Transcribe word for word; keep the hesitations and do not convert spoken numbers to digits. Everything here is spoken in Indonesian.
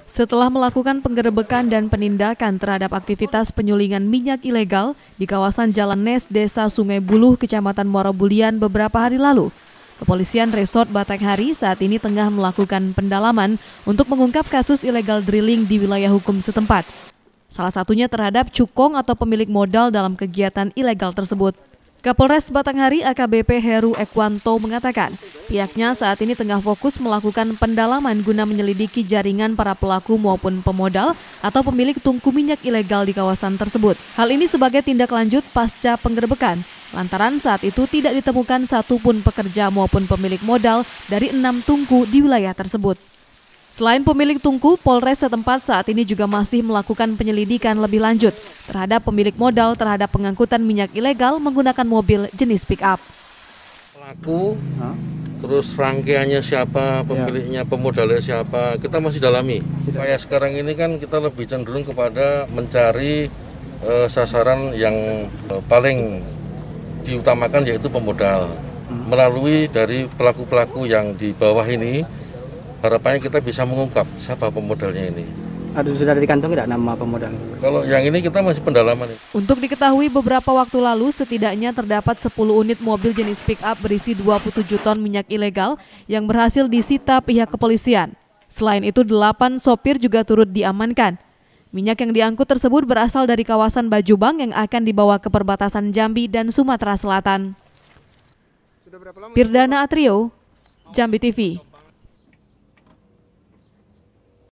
Setelah melakukan penggerebekan dan penindakan terhadap aktivitas penyulingan minyak ilegal di kawasan Jalan Nes, Desa Sungai Buluh, Kecamatan Muara Bulian beberapa hari lalu, Kepolisian Resort Batanghari saat ini tengah melakukan pendalaman untuk mengungkap kasus illegal drilling di wilayah hukum setempat. Salah satunya terhadap cukong atau pemilik modal dalam kegiatan ilegal tersebut. Kapolres Batanghari A K B P Heru Ekwanto mengatakan, pihaknya saat ini tengah fokus melakukan pendalaman guna menyelidiki jaringan para pelaku maupun pemodal atau pemilik tungku minyak ilegal di kawasan tersebut. Hal ini sebagai tindak lanjut pasca penggerebekan, lantaran saat itu tidak ditemukan satupun pekerja maupun pemilik modal dari enam tungku di wilayah tersebut. Selain pemilik tungku, Polres setempat saat ini juga masih melakukan penyelidikan lebih lanjut terhadap pemilik modal terhadap pengangkutan minyak ilegal menggunakan mobil jenis pick-up. Pelaku, huh? Terus rangkaiannya siapa, pemiliknya, pemodalnya siapa, kita masih dalami. Kayak sekarang ini kan kita lebih cenderung kepada mencari uh, sasaran yang uh, paling diutamakan, yaitu pemodal. Melalui dari pelaku-pelaku yang di bawah ini, harapannya kita bisa mengungkap siapa pemodalnya ini. Ada sudah dikantongi tidak nama pemodal? Kalau yang ini kita masih pendalaman. Untuk diketahui, beberapa waktu lalu setidaknya terdapat sepuluh unit mobil jenis pick-up berisi dua puluh tujuh ton minyak ilegal yang berhasil disita pihak kepolisian. Selain itu, delapan sopir juga turut diamankan. Minyak yang diangkut tersebut berasal dari kawasan Bajubang yang akan dibawa ke perbatasan Jambi dan Sumatera Selatan. Pirdana Atrio, Jambi T V.